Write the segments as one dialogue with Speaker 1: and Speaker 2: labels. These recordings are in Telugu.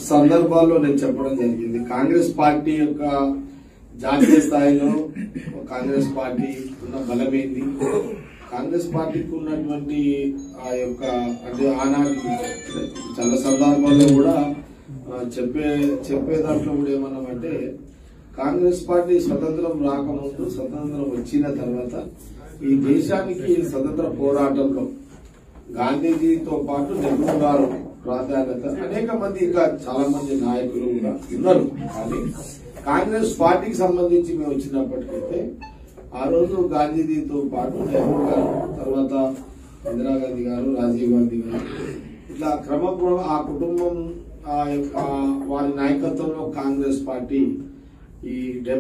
Speaker 1: సందర్భాల్లో నేను చెప్పడం జరిగింది. కాంగ్రెస్ పార్టీ యొక్క జాతీయ స్థాయిలో కాంగ్రెస్ పార్టీ ఉన్న బలమేంది, కాంగ్రెస్ పార్టీకి ఉన్నటువంటి ఆ యొక్క అంటే ఆనాటి చాలా సందర్భాల్లో కూడా చెప్పే దాంట్లో కూడా ఏమన్నామంటే, కాంగ్రెస్ పార్టీ స్వతంత్రం రాకముందు, స్వతంత్రం వచ్చిన తర్వాత ఈ దేశానికి స్వతంత్ర పోరాటంలో గాంధీజీతో పాటు నెహ్రూ గారు ప్రాధాన్యత, అనేక మంది ఇంకా చాలా మంది నాయకులు కూడా ఉన్నారు. కానీ కాంగ్రెస్ పార్టీకి సంబంధించి మేము వచ్చినప్పటికైతే ఆ రోజు గాంధీజీతో పాటు నెహ్రూ గారు, తర్వాత ఇందిరాగాంధీ గారు, రాజీవ్ గాంధీ గారు, ఇట్లా క్రమక్రమం ఆ కుటుంబం వారి నాయకత్వంలో కాంగ్రెస్ పార్టీ ఈ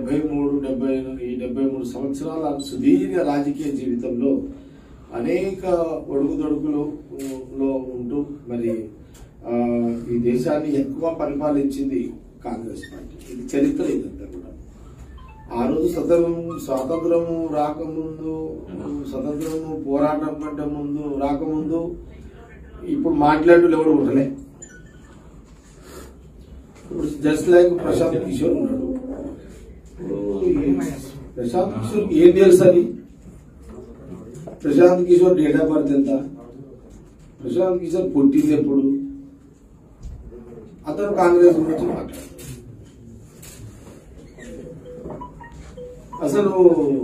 Speaker 1: 73 సంవత్సరాల సుదీర్ఘ రాజకీయ జీవితంలో అనేక ఒడుగుదొడుకులు ఉంటూ మరి ఈ దేశాన్ని ఎక్కువ పరిపాలించింది కాంగ్రెస్ పార్టీ. ఇది చరిత్ర. ఇదంతా కూడా ఆ రోజు స్వాతంత్రము రాకముందు, స్వతంత్రము పోరాటం కంటే ముందు రాకముందు ఇప్పుడు మాట్లాడేవాళ్ళు ఎవరు ఉండలే. ఇప్పుడు జస్ట్ లైక్ ప్రశాంత్ కిషోర్ ఉన్నాడు. ప్రశాంత్ కిషోర్ ఏం తెలుసు అది? Prashant Kishore date of birth ఎంత? ప్రశాంత్ కిషోర్ పుట్టింది ఎప్పుడు? అతను కాంగ్రెస్ గురించి మాట్లాడారు. అసలు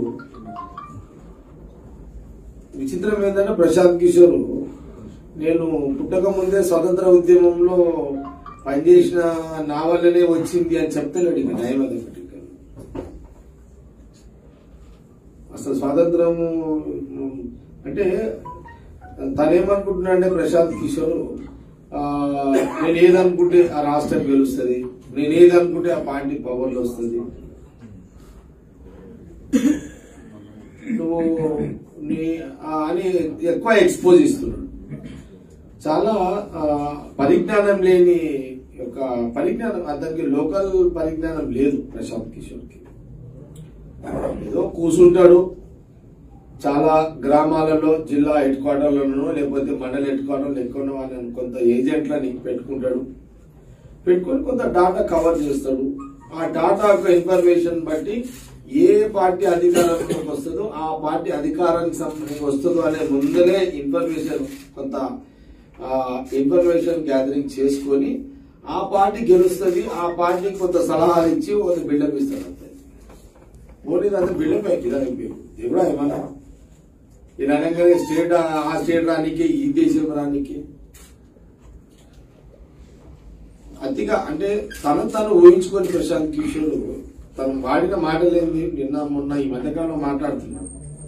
Speaker 1: విచిత్రం ఏంటంటే, ప్రశాంత్ కిషోర్ నేను పుట్టక ముందే స్వతంత్ర ఉద్యమంలో పనిచేసిన నా వల్లనే వచ్చింది అని చెప్తలేడు. ఇక న్యాయం అదొకటి. అసలు స్వాతంత్రము అంటే తనేమనుకుంటున్నా అంటే, ప్రశాంత్ కిషోర్ నేను ఏదనుకుంటే ఆ రాష్ట్రం గెలుస్తుంది, నేను ఏదనుకుంటే ఆ పార్టీ పవర్లో వస్తుంది, నువ్వు అని ఎక్కువ ఎక్స్పోజ్ ఇస్తున్నాడు. చాలా పరిజ్ఞానం లేని ఒక పరిజ్ఞానం, అతనికి లోకల్ పరిజ్ఞానం లేదు ప్రశాంత్ కిషోర్కి. ఏదో కూర్చుంటాడు, చాలా గ్రామాలలో జిల్లా హెడ్ క్వార్టర్లను లేకపోతే మండల హెడ్ క్వార్టర్లు ఎక్కువ వాళ్ళని కొంత ఏజెంట్లని పెట్టుకొని కొంత డాటా కవర్ చేస్తాడు. ఆ డాటా యొక్క ఇన్ఫర్మేషన్ బట్టి ఏ పార్టీ అధికారంలోకి వస్తుందో ఆ పార్టీ అధికారానికి వస్తుందో అనే ముందరే కొంత ఇన్ఫర్మేషన్ గ్యాదరింగ్ చేసుకొని ఆ పార్టీ గెలుస్తుంది, ఆ పార్టీకి కొంత సలహాలు ఇచ్చి ఒక బిల్డప్ ఇస్తాడు. అంతే. ఓన్లీ అంత బిల్డప్ ఎప్పుడా ఏమన్నా ఇలా అనగానే ఆ స్టేట్ రానికి, ఈ దేశం రానికి అతిగా అంటే తను ఊహించుకొని ప్రశాంత్ కిషోర్ తను వాడిన మాటలేంది నిన్న మొన్న ఈ మధ్యకాలంలో మాట్లాడుతున్నాడు.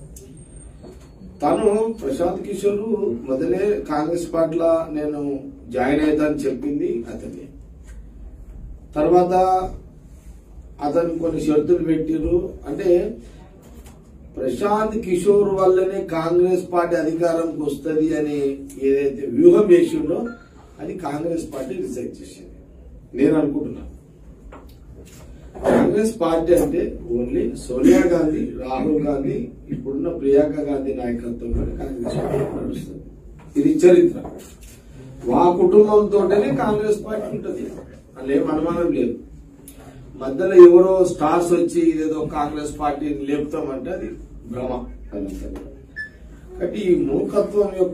Speaker 1: తను ప్రశాంత్ కిషోర్ మొదలే కాంగ్రెస్ పార్టీలో నేను జాయిన్ అవుతానని చెప్పింది అతన్ని. తర్వాత అతను కొన్ని షరతులు పెట్టిరు. అంటే ప్రశాంత్ కిషోర్ వల్లనే కాంగ్రెస్ పార్టీ అధికారంకి వస్తుంది అని ఏదైతే వ్యూహం వేసిండో అది కాంగ్రెస్ పార్టీ రిజెక్ట్ చేసింది నేను అనుకుంటున్నాను. కాంగ్రెస్ పార్టీ అంటే ఓన్లీ సోనియా గాంధీ, రాహుల్ గాంధీ, ఇప్పుడున్న ప్రియాంక గాంధీ నాయకత్వంలోనే కాంగ్రెస్ పార్టీ నడుస్తుంది. ఇది చరిత్ర. ఆ కుటుంబంతోనే కాంగ్రెస్ పార్టీ ఉంటుంది, అందులో ఏం అనుమానం లేదు. మధ్యలో ఎవరో స్టార్స్ వచ్చి ఇదేదో కాంగ్రెస్ పార్టీని లేపుతామంటే అది భ్రమ. కాబట్టి ఈ మూర్ఖత్వం యొక్క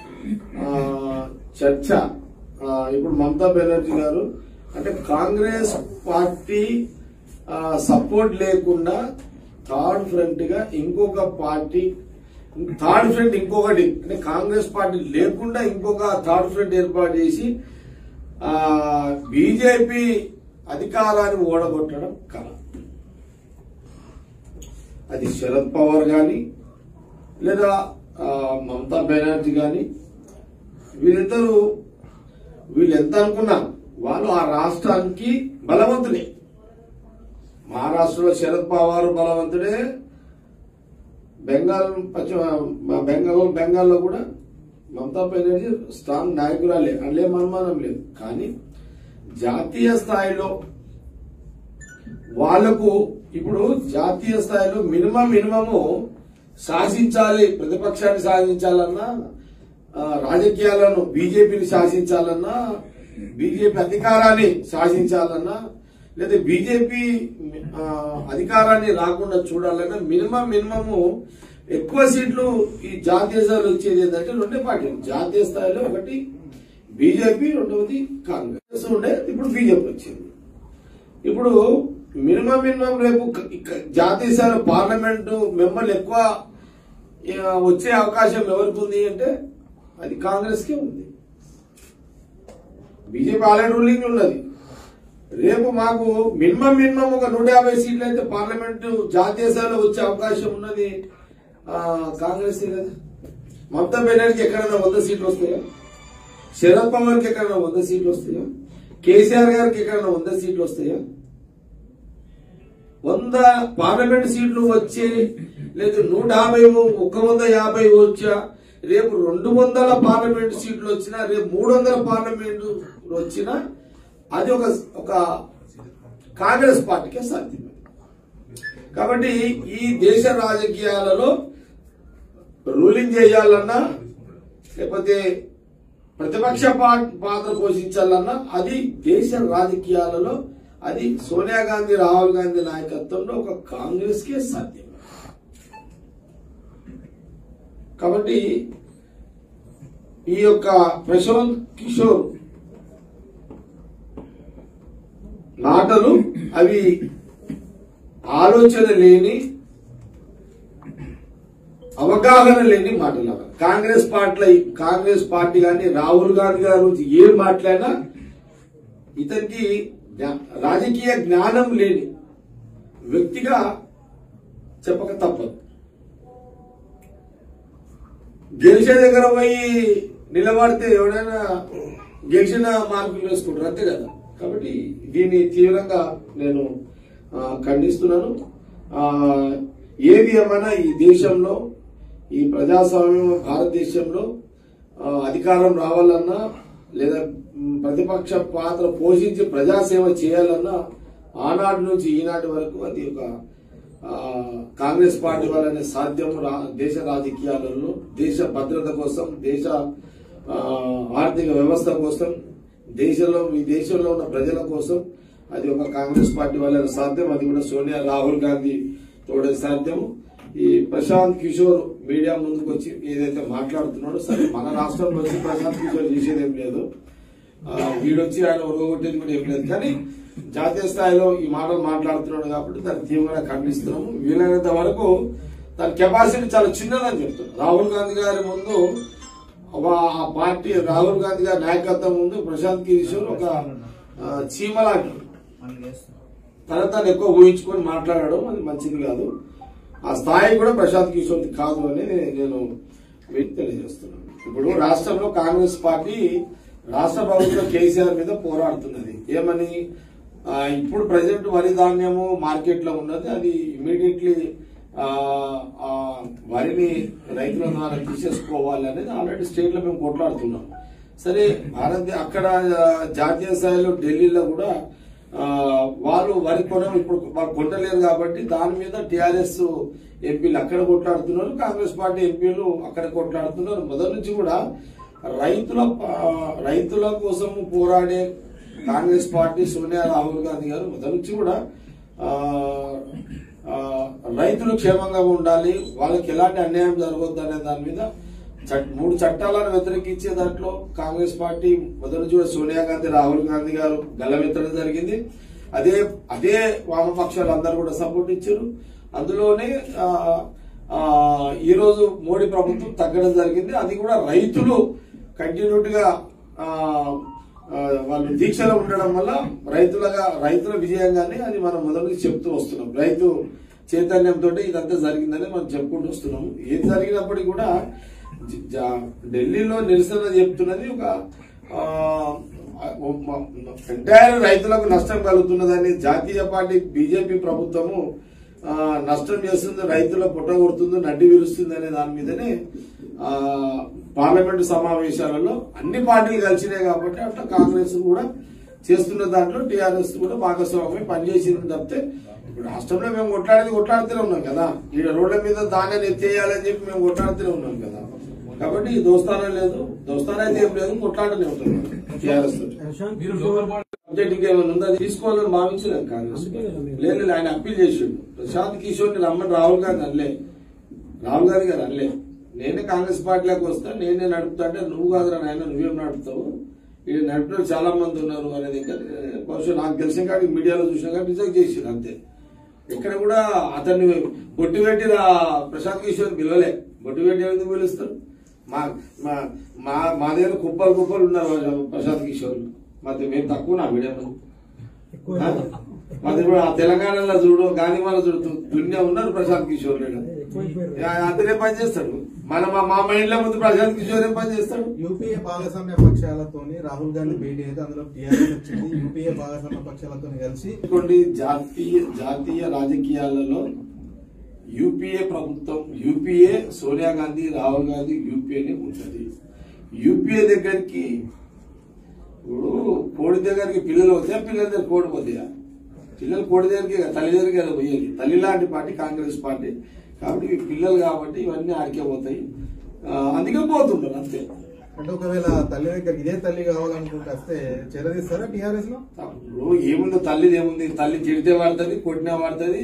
Speaker 1: చర్చ ఇప్పుడు మమతా బెనర్జీ గారు అంటే కాంగ్రెస్ పార్టీ సపోర్ట్ లేకుండా థర్డ్ ఫ్రంట్ గా ఇంకొక పార్టీ, థర్డ్ ఫ్రంట్ ఇంకొకటి అంటే కాంగ్రెస్ పార్టీ లేకుండా ఇంకొక థర్డ్ ఫ్రంట్ ఏర్పాటు చేసి బీజేపీ అధికారాన్ని ఓడగొట్టడం కల. అది శరద్ పవార్ గాని లేదా మమతా బెనర్జీ గాని వీళ్ళు ఎంత అనుకున్నా వాళ్ళు ఆ రాష్ట్రానికి బలవంతులే. మహారాష్ట్రలో శరద్ పవార్ బలవంతుడే, బెంగాల్లో కూడా మమతా బెనర్జీ స్ట్రాంగ్ నాయకురాలే, అందులో అనుమానం లేదు. కానీ జాతీయ స్థాయిలో వాళ్లకు ఇప్పుడు జాతీయ స్థాయిలో మినిమము శాసించాలి, ప్రతిపక్షాన్ని శాసించాలన్నా, రాజకీయాలను బీజేపీని శాసించాలన్నా బీజేపీ అధికారాన్ని శాసించాలన్నా లేదా బీజేపీ అధికారాన్ని రాకుండా చూడాలన్నా మినిమము ఎక్కువ సీట్లు ఈ జాతీయ స్థాయిలో వచ్చేది ఏంటంటే రెండే పార్టీలు. జాతీయ స్థాయిలో ఒకటి బీజేపీ, రెండవది కాంగ్రెస్ ఉండే, ఇప్పుడు బీజేపీ వచ్చింది. ఇప్పుడు మినిమం రేపు జాతీయ స్థాయిలో పార్లమెంటు మెంబర్లు ఎక్కువ వచ్చే అవకాశం ఎవరికి ఉంది అంటే అది కాంగ్రెస్ కే ఉంది. బీజేపీ ఆల్రెడీ రూలింగ్ ఉన్నది. రేపు మాకు మినిమం ఒక 150 సీట్లు అయితే పార్లమెంటు జాతీయ స్థాయిలో వచ్చే అవకాశం ఉన్నది కాంగ్రెస్ కదా. మమతా బెనర్జీకి ఎక్కడైనా 100 సీట్లు వస్తాయా? శరద్ పవార్ కి ఎక్కడైనా 100 సీట్లు వస్తాయా? కేసీఆర్ గారికి ఎక్కడైనా 100 సీట్లు వస్తాయా? 100 పార్లమెంట్ సీట్లు వచ్చే లేదు 150 150 వచ్చా, రేపు 200 పార్లమెంట్ సీట్లు వచ్చినా, రేపు 300 పార్లమెంట్ వచ్చినా అది ఒక కాంగ్రెస్ పార్టీకే సాధ్యం. కాబట్టి ఈ దేశ రాజకీయాలలో రూలింగ్ చేయాలన్నా లేకపోతే ప్రతిపక్ష పాత్ర పోషించాలన్నా అది దేశ రాజకీయాలలో అది సోనియా గాంధీ, రాహుల్ గాంధీ నాయకత్వంలో ఒక కాంగ్రెస్ కే సాధ్యం. కాబట్టి ఈ యొక్క ప్రశాంత్ కిషోర్ మాటలు అవి ఆలోచన లేని, అవగాహన లేని మాటలు. కాంగ్రెస్ పార్టీ కానీ రాహుల్ గాంధీ గారి గురించి ఏం మాట్లాడినా ఇతనికి రాజకీయ జ్ఞానం లేని వ్యక్తిగా చెప్పక తప్పదు. గెలిచే దగ్గర పోయి నిలబడితే ఎవడైనా గెలిచిన మార్కులు వేసుకుంటారు, అంతే కదా. కాబట్టి దీన్ని తీవ్రంగా నేను ఖండిస్తున్నాను. ఏది ఏమైనా ఈ దేశంలో, ఈ ప్రజాస్వామ్యం భారతదేశంలో అధికారం రావాలన్నా లేదా ప్రతిపక్ష పాత్ర పోషించి ప్రజాసేవ చేయాలన్నా ఆనాటి నుంచి ఈనాటి వరకు అది ఒక కాంగ్రెస్ పార్టీ వల్లనే సాధ్యం. దేశ రాజకీయాలలో దేశ భద్రత కోసం, దేశ ఆర్థిక వ్యవస్థ కోసం, ఈ దేశంలో ఉన్న ప్రజల కోసం అది ఒక కాంగ్రెస్ పార్టీ వల్లనే సాధ్యం. అది కూడా సోనియా, రాహుల్ గాంధీ తోడే సాధ్యం. ఈ ప్రశాంత్ కిషోర్ మీడియా ముందుకు వచ్చి ఏదైతే మాట్లాడుతున్నాడో, సరే మన రాష్ట్రంలో వచ్చి ప్రశాంత్ కిషోర్ చేసేది ఏం లేదు, వీడొచ్చి ఆయన ఒరగొట్టేది కూడా ఏం లేదు. కానీ జాతీయ స్థాయిలో ఈ మాటలు మాట్లాడుతున్నాడు కాబట్టి దాన్ని తీవ్రంగా ఖండిస్తున్నాము. వీలైనంత వరకు దాని కెపాసిటీ చాలా చిన్నదని చెప్తున్నాం. రాహుల్ గాంధీ గారి ముందు ఆ పార్టీ, రాహుల్ గాంధీ గారి నాయకత్వం ముందు ప్రశాంత్ కిషోర్ ఒక చీమలాంటి తను ఎక్కువ ఊహించుకొని మాట్లాడడం అది మంచిది కాదు. ఆ స్థాయి కూడా ప్రశాంత్ కిషోర్ కాదు అని నేను మీకు తెలియజేస్తున్నాను. ఇప్పుడు రాష్ట్రంలో కాంగ్రెస్ పార్టీ రాష్ట్ర ప్రభుత్వం కేసీఆర్ మీద పోరాడుతున్నది. ఏమని? ఇప్పుడు ప్రజెంట్ వరి ధాన్యము మార్కెట్ లో ఉన్నది, అది ఇమీడియట్లీ వరిని రైతుల ద్వారా తీసేసుకోవాలి అనేది ఆల్రెడీ స్టేట్ లో మేము కొట్లాడుతున్నాం. సరే, అక్కడ జాతీయ స్థాయిలో ఢిల్లీలో కూడా వాళ్ళు వరి కొనం ఇప్పుడు వాళ్ళు కొట్టలేరు కాబట్టి దాని మీద టీఆర్ఎస్ ఎంపీలు అక్కడ కొట్లాడుతున్నారు, కాంగ్రెస్ పార్టీ ఎంపీలు అక్కడ కొట్లాడుతున్నారు. మొదటి నుంచి కూడా రైతుల కోసం పోరాడే కాంగ్రెస్ పార్టీ, సోనియా, రాహుల్ గాంధీ గారు మొదటి నుంచి కూడా రైతులు క్షేమంగా ఉండాలి, వాళ్ళకి ఎలాంటి అన్యాయం జరగొద్దు అనే దాని మీద 3 చట్టాలను వ్యతిరేకించే దాంట్లో కాంగ్రెస్ పార్టీ మొదటి నుంచి కూడా సోనియా గాంధీ, రాహుల్ గాంధీ గారు గల్లమెత్తడం జరిగింది. అదే వామపక్షాలు అందరూ కూడా సపోర్ట్ ఇచ్చారు. అందులోనే ఈ రోజు మోడీ ప్రభుత్వం తగ్గడం జరిగింది. అది కూడా రైతులు కంటిన్యూటీగా వాళ్ళు దీక్షలో ఉండడం వల్ల రైతుల విజయంగానే అది మనం మొదటి నుంచి చెప్తూ వస్తున్నాం. రైతు చైతన్యంతో ఇదంతా జరిగిందని మనం చెప్పుకుంటూ వస్తున్నాము. ఏది జరిగినప్పటికీ కూడా ఢిల్లీలో నిరసన చెప్తున్నది ఒక ఎంటైర్ రైతులకు నష్టం కలుగుతున్నదని, జాతీయ పార్టీ బీజేపీ ప్రభుత్వము నష్టం చేస్తుంది, రైతుల పుట్ట కొడుతుంది, నడ్డి విరుస్తుంది అనే దాని మీదనే పార్లమెంటు సమావేశాలలో అన్ని పార్టీలు కలిసినాయి కాబట్టి అట్లా కాంగ్రెస్ కూడా చేస్తున్న దాంట్లో టీఆర్ఎస్ కూడా భాగస్వామ్యం పనిచేసింది తప్పితే ఇప్పుడు రాష్ట్రంలో మేము కొట్లాడుతూనే ఉన్నాం కదా. ఈ రోడ్ల మీద ధాన్యాన్ని ఎత్తేయాలని చెప్పి మేము కొట్లాడుతూనే ఉన్నాం కదా. కాబట్టి దోస్తానా లేదు, దోస్తానా అయితే ఏం లేదు, కొట్లాడనే ఉంటుంది. టీఆర్ఎస్ సబ్జెక్ట్ ఇంకేమైనా ఉందా తీసుకోవాలని భావించలేదు కాంగ్రెస్. లేదు ఆయన అప్పీల్ చేసిండు ప్రశాంత్ కిషోర్ ని రమ్మని రాహుల్ గాంధీ అనలే. రాహుల్ గాంధీ గారు అనలే నేనే కాంగ్రెస్ పార్టీలోకి వస్తా నేనే నడుపుతా అంటే నువ్వు కాదురా నాయన నువ్వేం నడుపుతావు ఇది నడిపిన చాలా మంది ఉన్నారు అనేది బహుశా నాకు తెలిసిన కాడికి మీడియాలో చూసిన కానీ రిజెక్ట్ చేసింది అంతే. ఎక్కడ కూడా అతన్ని బొట్టు ప్రశాంత్ కిషోర్ పిలవలే. బొట్టు పెట్టి ఎందుకు పిలుస్తారు? మా దగ్గర కుప్పలు ఉన్నారు ప్రశాంత్ కిషోర్. మేము తక్కువ నా మీడియా మాది కూడా తెలంగాణలో చూడు గాంధీమాల చూడు దున్యా ఉన్నారు ప్రశాంత్ కిషోర్ అతనే పని చేస్తాడు. మా మైండ్ లో ముందు ప్రశాంత్ కిషోర్ ఏం పని చేస్తాడు?
Speaker 2: యూపీఏ భాగస్వామ్య పక్షాలతో రాహుల్ గాంధీ భేటీ అయితే అందులో టీఆర్ఎస్ వచ్చింది. యూపీఏ భాగస్వామ్య పక్షాలతో కలిసి
Speaker 1: జాతీయ రాజకీయాలలో యూపీఏ ప్రభుత్వం యూపీఏ సోనియా గాంధీ రాహుల్ గాంధీ యూపీఏనే ఉంటది. యూపీఏ దగ్గరికి ఇప్పుడు కోడి దగ్గరికి పిల్లలు వస్తాయా పిల్లల దగ్గర కోడి పోతాయా? పిల్లలు కోడి దగ్గరికి తల్లి దగ్గరికి కదా పోయేది. తల్లి లాంటి పార్టీ కాంగ్రెస్ పార్టీ కాబట్టి పిల్లలు కాబట్టి ఇవన్నీ ఆడికే పోతాయి. అందుకే పోతుంటారు అంతే.
Speaker 2: అంటే ఒకవేళ తల్లి దగ్గర ఇదే తల్లి కావాలనుకుంటే వస్తే చేరదీస్తారా టీఆర్ఎస్ లో?
Speaker 1: ఇప్పుడు ఏముందో తల్లిది ఏముంది? తల్లి తిడితే వాడుతుంది కొట్టినా వాడుతుంది.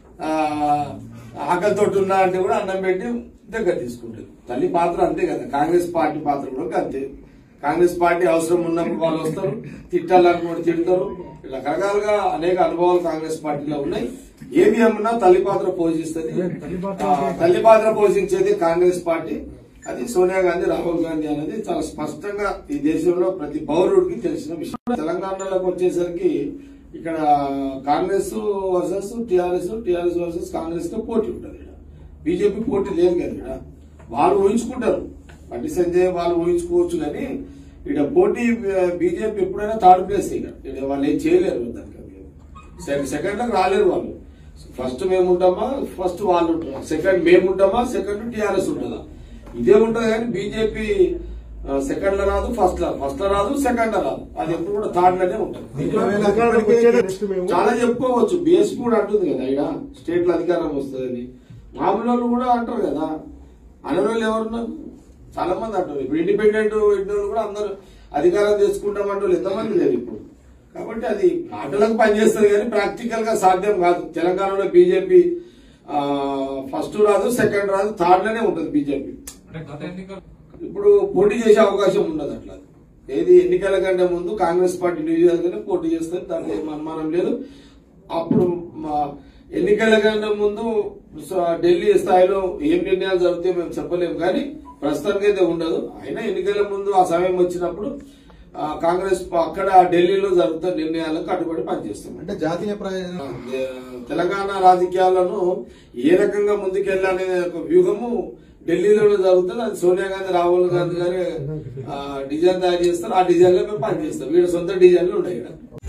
Speaker 1: ఆకలితో ఉన్నా అంటే కూడా అన్నం పెట్టి దగ్గర తీసుకుంటుంది. తల్లి పాత్ర అంతే కదా. కాంగ్రెస్ పార్టీ పాత్ర కూడా అంతే. కాంగ్రెస్ పార్టీ అవసరం ఉన్నప్పుడు వాళ్ళు వస్తారు, తిట్టాలనుకుంటే తిడతారు. రకరకాలుగా అనేక అనుభవాలు కాంగ్రెస్ పార్టీలో ఉన్నాయి. ఏది ఏమన్నా తల్లి పాత్ర పోషిస్తుంది. తల్లి పాత్ర పోషించేది కాంగ్రెస్ పార్టీ. అది సోనియా గాంధీ రాహుల్ గాంధీ అనేది చాలా స్పష్టంగా ఈ దేశంలో ప్రతి పౌరుడికి తెలిసిన విషయం. తెలంగాణలోకి వచ్చేసరికి ఇక్కడ Congress versus TRS versus Congress తో పోటీ ఉంటుంది. బీజేపీ పోటీ లేదు కదా. ఇక్కడ వాళ్ళు ఊహించుకుంటారు. బండి సంజయ్ వాళ్ళు ఊహించుకోవచ్చు కానీ ఇక్కడ పోటీ బీజేపీ ఎప్పుడైనా థర్డ్ ప్లేస్. ఇక్కడ వాళ్ళు ఏం చేయలేరు. దానికి సెకండ్ లకు రాలేరు వాళ్ళు. ఫస్ట్ మేము ఉంటామా ఫస్ట్ వాళ్ళు ఉంటారా, సెకండ్ మేము ఉంటామా సెకండ్ టీఆర్ఎస్ ఉంటుందా, ఇదే ఉంటది. కానీ బీజేపీ సెకండ్ లో రాదు, ఫస్ట్ లో రాదు, సెకండ్ లో రాదు. అది ఎప్పుడు కూడా థర్డ్ లోనే ఉంటుంది. చాలా చెప్పుకోవచ్చు. బీఎస్పీ కూడా అంటుంది కదా ఇక్కడ స్టేట్ లో అధికారం వస్తుందని. మామూలు కూడా అంటారు కదా. అనరోళ్ళు ఎవరున్నారు? చాలా మంది అంటారు. ఇప్పుడు ఇండిపెండెంట్ పెట్టిన కూడా అందరూ అధికారం తెచ్చుకుంటామంటే ఎంతమంది లేదు ఇప్పుడు. కాబట్టి అది మాటలకు పనిచేస్తుంది కానీ ప్రాక్టికల్ గా సాధ్యం కాదు. తెలంగాణలో బీజేపీ ఫస్ట్ రాదు, సెకండ్ రాదు, థర్డ్ లోనే ఉంటుంది బీజేపీ. ఇప్పుడు పోటీ చేసే అవకాశం ఉండదు. అట్లా ఏది ఎన్నికల కంటే ముందు కాంగ్రెస్ పార్టీ ఇండివిజువల్ గానే పోటీ చేస్తుంది. దాంట్లో ఏం అనుమానం లేదు. అప్పుడు ఎన్నికల కంటే ముందు ఢిల్లీ స్థాయిలో ఏం నిర్ణయాలు జరుగుతాయో మేము చెప్పలేము కానీ ప్రస్తుతానికి అయితే ఉండదు. అయినా ఎన్నికల ముందు ఆ సమయం వచ్చినప్పుడు కాంగ్రెస్ అక్కడ ఢిల్లీలో జరుగుతున్న నిర్ణయాలకు కట్టుబడి పనిచేస్తాం.
Speaker 2: అంటే జాతీయ
Speaker 1: తెలంగాణ రాజకీయాలను ఏ రకంగా ముందుకెళ్లాలనే ఒక వ్యూహము ఢిల్లీలో జరుగుతుంది. అది సోనియా గాంధీ రాహుల్ గాంధీ గారి డిజైన్ తయారు చేస్తారు. ఆ డిజైన్ లో మేము పనిచేస్తాం. వీళ్ళ సొంత డిజైన్లు ఉంటాయి ఇక్కడ.